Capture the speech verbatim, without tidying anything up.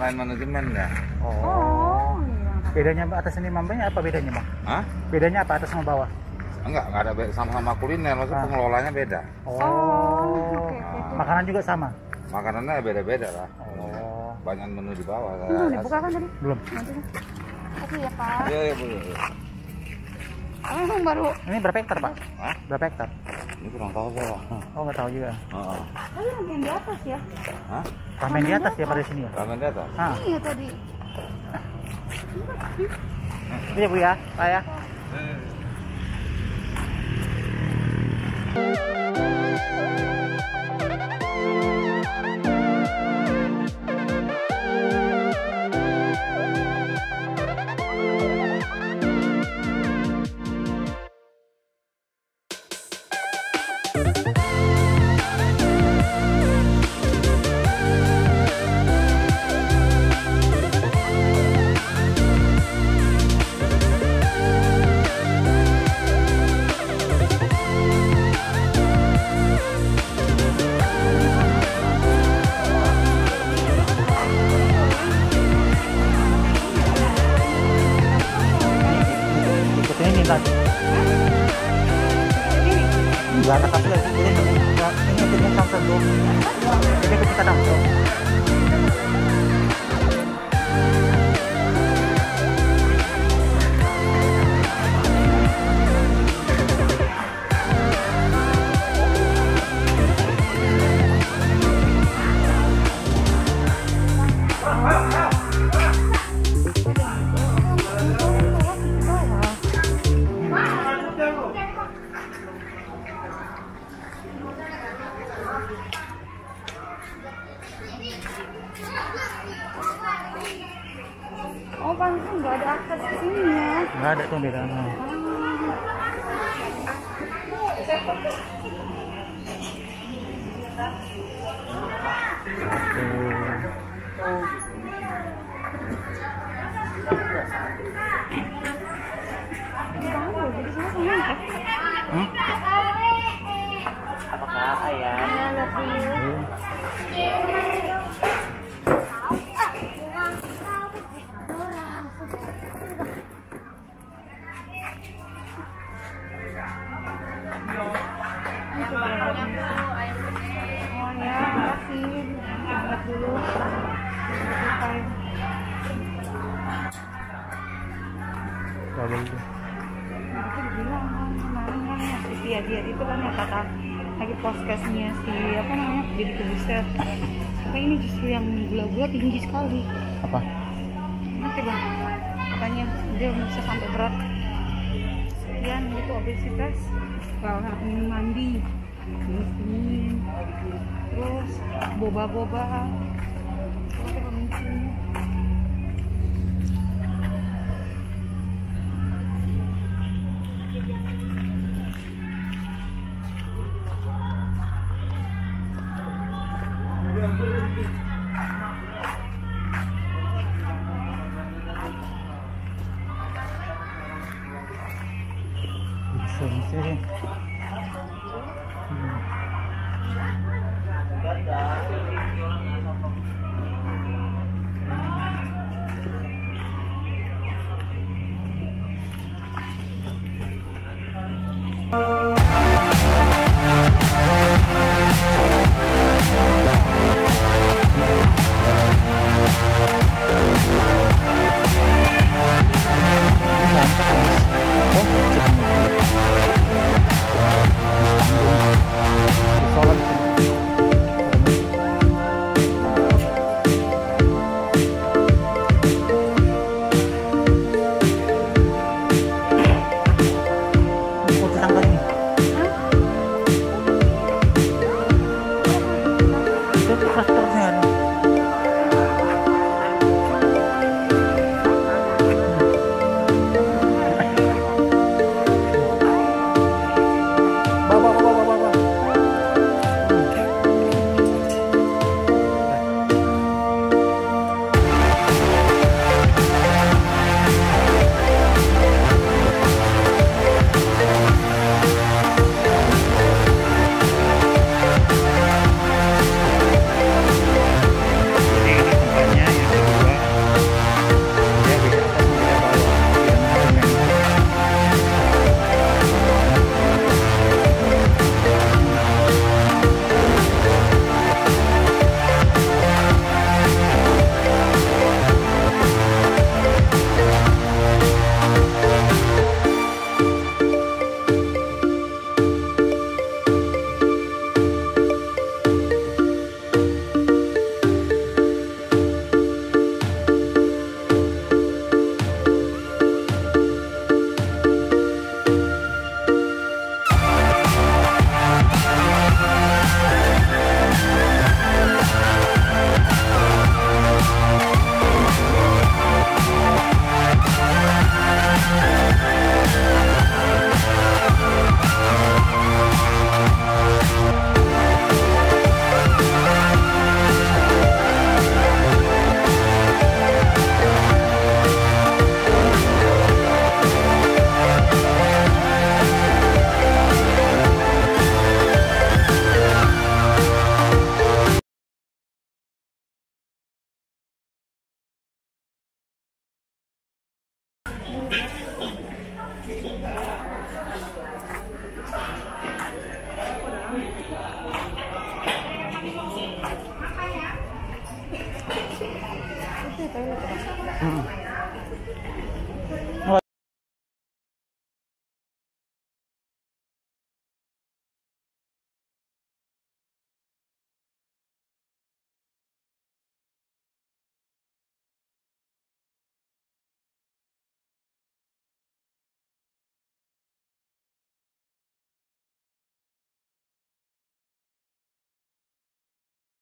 lain manajemen ya. Oh. Oh, iya. Bedanya atas ini mambanya apa bedanya, Bang? Hah? Bedanya apa atas sama bawah? Enggak, enggak ada beda, sama-sama kuliner, maksudnya Ah. pengelolanya beda. Oh. Oh, oke, oke, oke. Makanan juga sama. Makanannya beda-beda lah. Oh. Banyak menu di bawah. Belum dibuka kan tadi? Belum. Nanti. Oke ya, Pak. Iya, iya, boleh. Oh, emang baru. Ini berapa hektar, Pak? Hah? Berapa hektar? Ini kurang tahu saya. Oh, nggak tahu juga. Heeh. Tadi ramen di atas ya? Hah? Ramen di atas ya pada sini ya? Ramen di atas? Ah. Iya tadi. Iya, Bu ya, Pak ya. Ikut ini tadi. Enggak ada kasih lagi. Ini enggak ini ikutnya sampai belum. Ini ikut kita langsung. Oh, pantas nggak ada akses ke sini ya. Enggak ada tuh di sana. Hmm? Apakah ayam? Oh ya, makasih. Lihat dulu. Lalu itu. Aku bilang kan kemarin kan ya, si Tia dia itu kan yang kata lagi podcastnya si apa namanya jadi produser. Tapi ini justru yang gula-gula tinggi sekali. Apa? Nanti bang, katanya dia bisa sampai berat sekian gitu obesitas. Kalau harus minum mandi, minum dingin, terus boba-boba, terus pemimpin. Bisa, bisa. Hmm. Itu ya toilet ya. Hmm.